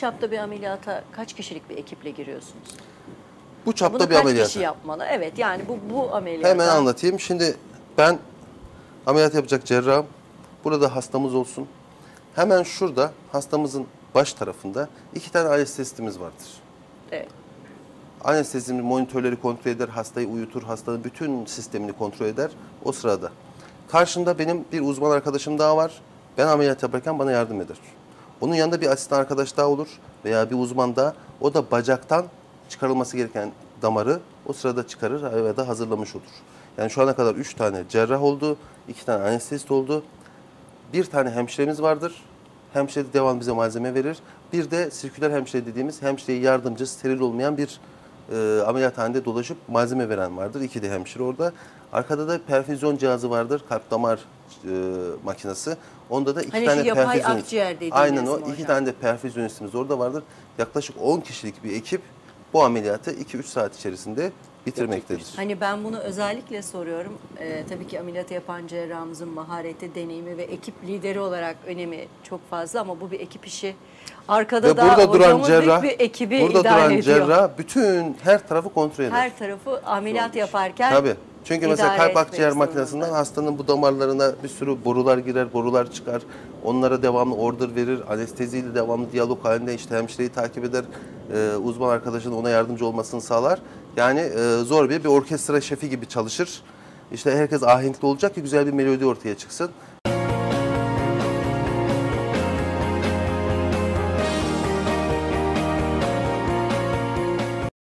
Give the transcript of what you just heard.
çapta bir ameliyata kaç kişilik bir ekiple giriyorsunuz? Bu çapta Bunu bir kaç ameliyata. kişi yapmalı? Evet, yani bu ameliyata. Hemen anlatayım. Şimdi ben ameliyat yapacak cerrahım. Burada hastamız olsun. Hemen şurada hastamızın baş tarafında 2 tane anestezistimiz vardır. Evet. Anestezimiz monitörleri kontrol eder, hastayı uyutur, hastanın bütün sistemini kontrol eder o sırada. Karşımda benim bir uzman arkadaşım daha var. Ben ameliyat yaparken bana yardım eder. Onun yanında bir asistan arkadaş daha olur veya bir uzman daha. O da bacaktan çıkarılması gereken damarı o sırada çıkarır ya da hazırlamış olur. Yani şu ana kadar 3 tane cerrah oldu, 2 tane anestezist oldu. Bir tane hemşiremiz vardır. Hemşire de devam bize malzeme verir. Bir de sirküler hemşire dediğimiz hemşireye yardımcı, steril olmayan bir ameliyathanede dolaşıp malzeme veren vardır. 2 de hemşire orada. Arkada da perfüzyon cihazı vardır. Kalp damar makinesi. Onda da 2 Hani tane şu yapay perfüzyon. akciğer dediğiniz Aynen o. mi 2 hocam? tane de perfüzyonistimiz orada vardır. Yaklaşık 10 kişilik bir ekip bu ameliyatı 2-3 saat içerisinde bitirmektedir. Hani ben bunu özellikle soruyorum. Tabii ki ameliyatı yapan cerrahımızın mahareti, deneyimi ve ekip lideri olarak önemi çok fazla ama bu bir ekip işi. Arkada Ve da burada duran hocamız cerrah, büyük bir ekibi burada idare duran ediyor. cerrah bütün her tarafı kontrol eder. Her tarafı ameliyat yaparken Tabii. Çünkü mesela idare kalp etmek akciğer zorunda. makinesinden hastanın bu damarlarına bir sürü borular girer, borular çıkar. Onlara devamlı order verir. Anesteziyle devamlı diyalog halinde işte hemşireyi takip eder. Uzman arkadaşın ona yardımcı olmasını sağlar. Yani zor bir orkestra şefi gibi çalışır. İşte herkes ahenkli olacak ki güzel bir melodi ortaya çıksın.